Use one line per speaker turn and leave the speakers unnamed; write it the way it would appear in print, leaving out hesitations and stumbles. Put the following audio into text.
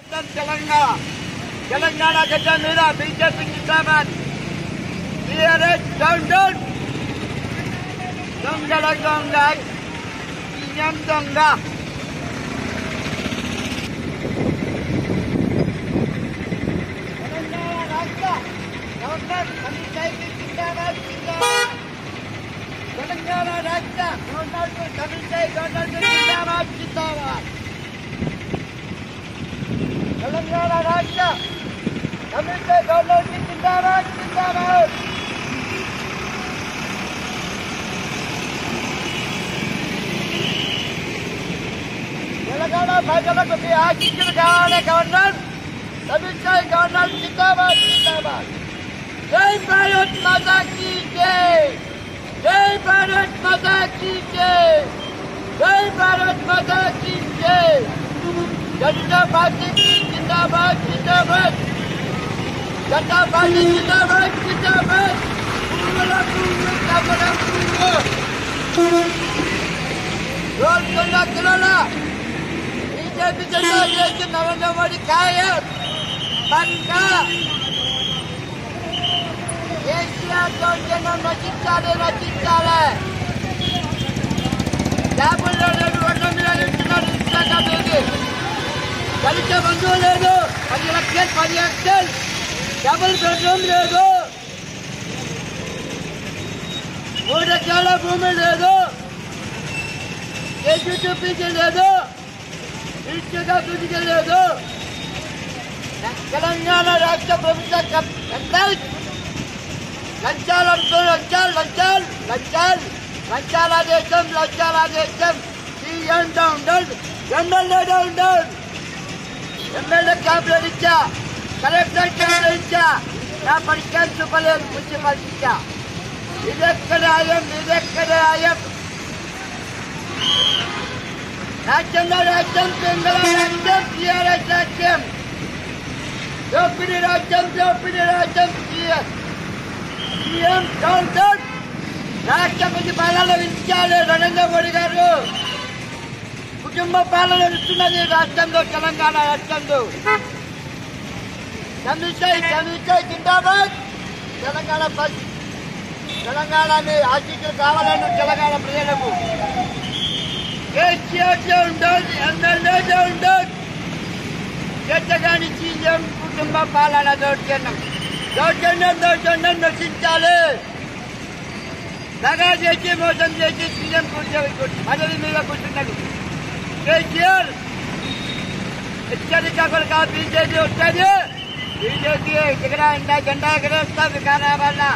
తెలంగాణ గడ్డ మీద బీజేపీ జిందాబాద్. TRS down down. దొంగల దొంగ సీఎం దొంగ. తెలంగాణ రాష్ట్ర గవర్నర్ తమిళసైకి జిందాబాద్ జిందాబాద్. తెలంగాణ రాష్ట్ర గవర్నర్ తమిళసై గవర్నర్ జిందాబాద్ జిందాబాద్. తెలంగాణ రాష్ట్ర తమిళసై గవర్నర్ జిందాబాద్ జిందాబాద్. తెలంగాణ ప్రజలకు మీ ఆశీస్సులు కావాలి గవర్నర్. తమిళసై గవర్నర్ జిందాబాద్ జిందాబాద్. జై భారత్ మాతా కీ జై. జై భారత్ మాతా కీ జై. జై భారత్ మాతా కీ జై. जनता पार्टी जिंदाबाद जिंदाबाद. जनता पार्टी जिंदाबाद जिंदाबाद. रोल किला किला बीजेपी जनता देश नरेंद्र मोदी कायम पक्का. केसीआर दौर्जन्य रचिंचाले रचिंचाले. ల్యాబుల్లో లేదు, 2 మిలియన్లు ఇస్తున్నారు ఇస్తాక మీకు. దళిత బంధువు లేదు, 10 లక్షలు డబుల్ బెడ్రూమ్ లేదు, 3 ఎకరాల భూమి లేదు, కేజీపీకి లేదు, ఇసుక అభివృద్ధికి లేదు. తెలంగాణ రాష్ట్ర ప్రభుత్వ లంచాలంటూ లంచాల దేశం. CM down down. MLA down down. MLA క్యాంపులు ఇచ్చా, కలెక్టర్ క్యాంపులు ఇచ్చా, నా పరిష్కారం చూపలేదు మున్సిపాలిటీ ఇచ్చా. ఇదెక్కడ ఆయం. రాజ్యంలో రాజ్యం, కేంద్ర రాజ్యం, టీఆర్ఎస్ రాజ్యం. దోపిడీ రాజ్యం సీఎం డౌన్ డౌన్. రాష్ట్రపతి పాలన విధించాలి నరేంద్ర మోడీ గారు. కుటుంబ పాలన ఇస్తున్నది రాష్ట్రంలో, తెలంగాణ రాష్ట్రంలో. తమిళసై జిందాబాద్. తెలంగాణ ఆశీస్సులు కావాలని తెలంగాణ ప్రజలకు. KCR down down. MLA down down. చేతగాని సీఎం కుటుంబ పాలన దౌర్జన్యం నశించాలి. దగా చేసి మోసం చేసి సీఎం పదవి మీద కూర్చున్నాడు కేసీఆర్. హెచ్చరిక కొరక బీజేపీ వస్తుంది. బీజేపీ జెండా ఎగరేస్తా వికారాబాద్.